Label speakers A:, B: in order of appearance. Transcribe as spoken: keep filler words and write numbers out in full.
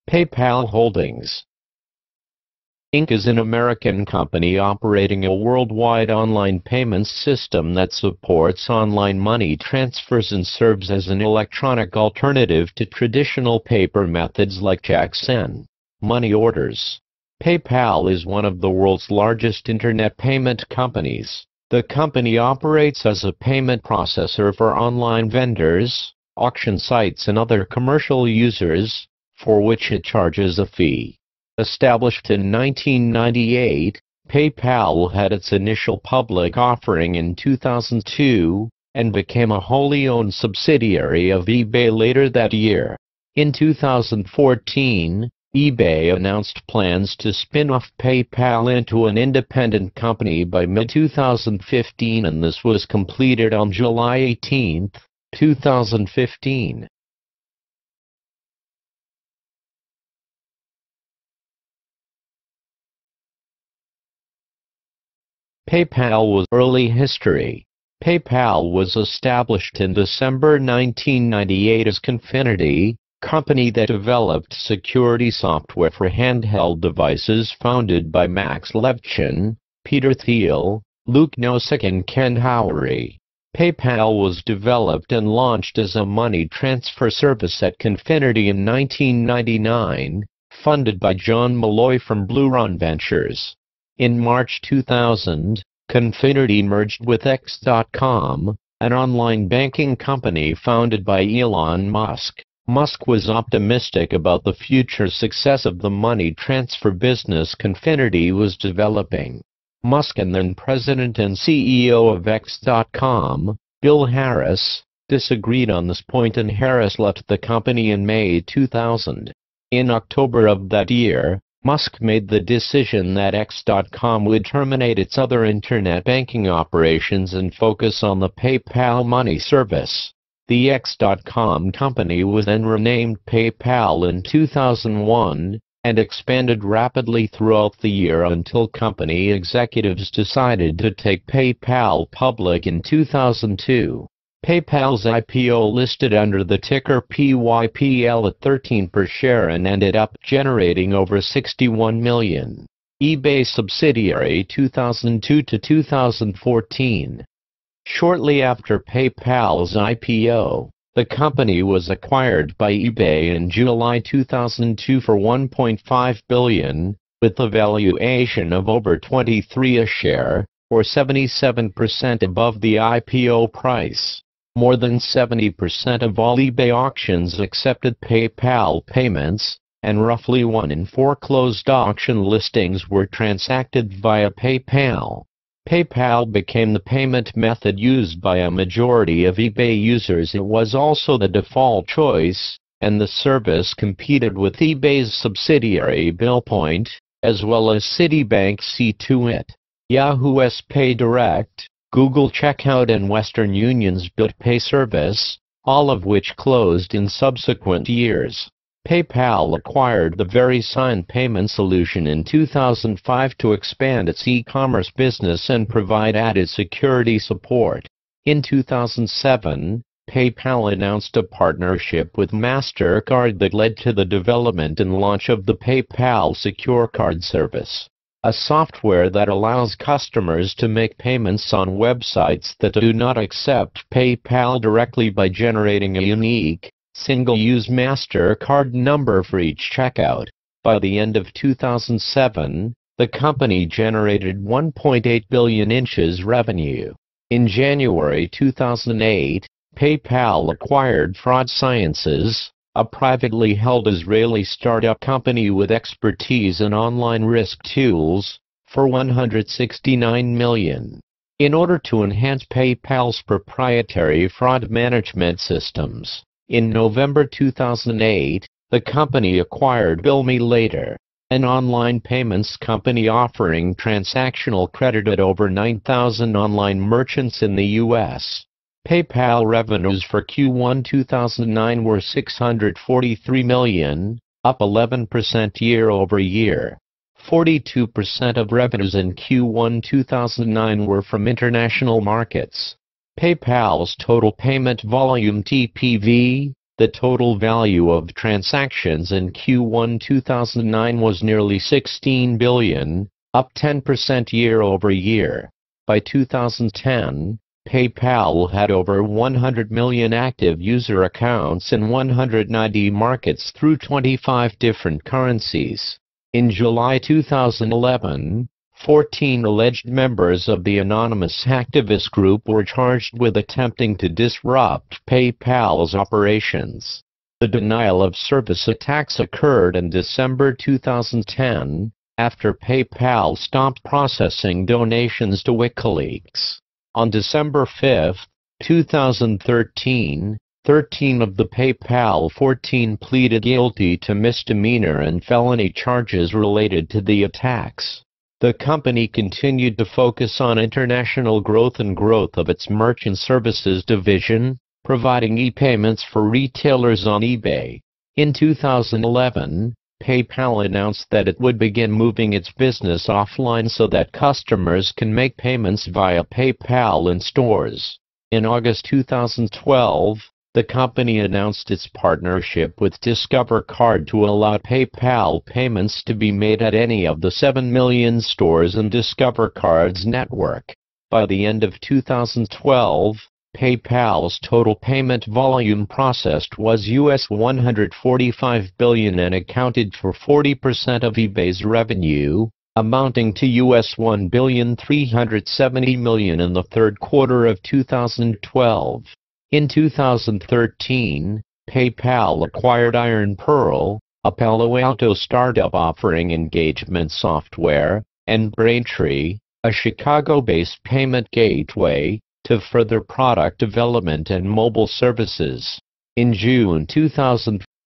A: PayPal Holdings Incorporated is an American company operating a worldwide online payments system that supports online money transfers and serves as an electronic alternative to traditional paper methods like checks and money orders. PayPal is one of the world's largest internet payment companies. The company operates as a payment processor for online vendors, auction sites and other commercial users, for which it charges a fee. Established in nineteen ninety-eight, PayPal had its initial public offering in two thousand two, and became a wholly owned subsidiary of eBay later that year. In two thousand fourteen, eBay announced plans to spin off PayPal into an independent company by mid two thousand fifteen, and this was completed on July eighteenth, two thousand fifteen. PayPal was early history. PayPal was established in December nineteen ninety-eight as Confinity, company that developed security software for handheld devices founded by Max Levchin, Peter Thiel, Luke Nosek and Ken Howery. PayPal was developed and launched as a money transfer service at Confinity in nineteen ninety-nine, funded by John Malloy from Blue Run Ventures. In March two thousand, Confinity merged with X dot com, an online banking company founded by Elon Musk. Musk was optimistic about the future success of the money transfer business Confinity was developing. Musk and then President and C E O of X dot com, Bill Harris, disagreed on this point, and Harris left the company in May two thousand. In October of that year, Musk made the decision that X dot com would terminate its other internet banking operations and focus on the PayPal money service. The X dot com company was then renamed PayPal in two thousand one, and expanded rapidly throughout the year until company executives decided to take PayPal public in two thousand two. PayPal's I P O listed under the ticker P Y P L at thirteen per share and ended up generating over sixty-one million dollars. eBay subsidiary two thousand two to two thousand fourteen. Shortly after PayPal's I P O, the company was acquired by eBay in July two thousand two for one point five billion dollars, with a valuation of over twenty-three a share, or seventy-seven percent above the I P O price. More than seventy percent of all eBay auctions accepted PayPal payments, and roughly one in four closed auction listings were transacted via PayPal. PayPal became the payment method used by a majority of eBay users. It was also the default choice, and the service competed with eBay's subsidiary Billpoint, as well as Citibank C two I T, Yahoo's PayDirect, Google Checkout and Western Union's BitPay service, all of which closed in subsequent years. PayPal acquired the VeriSign payment solution in two thousand five to expand its e-commerce business and provide added security support. In two thousand seven, PayPal announced a partnership with MasterCard that led to the development and launch of the PayPal Secure Card service, a software that allows customers to make payments on websites that do not accept PayPal directly by generating a unique, single-use MasterCard number for each checkout. By the end of two thousand seven, the company generated one point eight billion dollars revenue. In January two thousand eight, PayPal acquired Fraud Sciences, a privately held Israeli startup company with expertise in online risk tools, for one hundred sixty-nine million dollars. In order to enhance PayPal's proprietary fraud management systems, in November two thousand eight, the company acquired BillMeLater, an online payments company offering transactional credit at over nine thousand online merchants in the U S PayPal revenues for Q one two thousand nine were six hundred forty-three million dollars, up eleven percent year-over-year. forty-two percent of revenues in Q one two thousand nine were from international markets. PayPal's total payment volume T P V, The total value of transactions in Q one two thousand nine was nearly sixteen billion, up ten percent year-over-year. By two thousand ten, PayPal had over one hundred million active user accounts in one hundred ninety markets through twenty-five different currencies. In July two thousand eleven, fourteen alleged members of the anonymous hacktivist group were charged with attempting to disrupt PayPal's operations. The denial of service attacks occurred in December two thousand ten, after PayPal stopped processing donations to WikiLeaks. On December fifth, two thousand thirteen, thirteen of the PayPal fourteen pleaded guilty to misdemeanor and felony charges related to the attacks. The company continued to focus on international growth and growth of its merchant services division, providing e-payments for retailers on eBay. In two thousand eleven, PayPal announced that it would begin moving its business offline so that customers can make payments via PayPal in stores. In August two thousand twelve, the company announced its partnership with Discover Card to allow PayPal payments to be made at any of the seven million stores in Discover Card's network. By the end of two thousand twelve, PayPal's total payment volume processed was U S one hundred forty-five billion dollars and accounted for forty percent of eBay's revenue, amounting to U S one billion three hundred seventy million dollars in the third quarter of two thousand twelve. In two thousand thirteen, PayPal acquired Iron Pearl, a Palo Alto startup offering engagement software, and Braintree, a Chicago-based payment gateway, to further product development and mobile services. In June two thousand